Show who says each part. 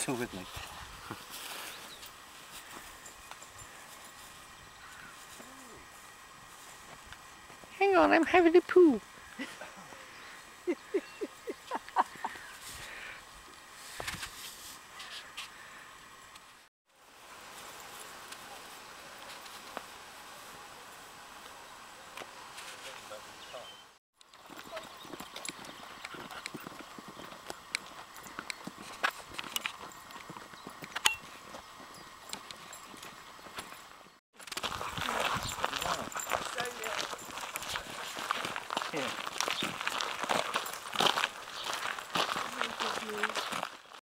Speaker 1: still with me. Hang on, I'm having a poo.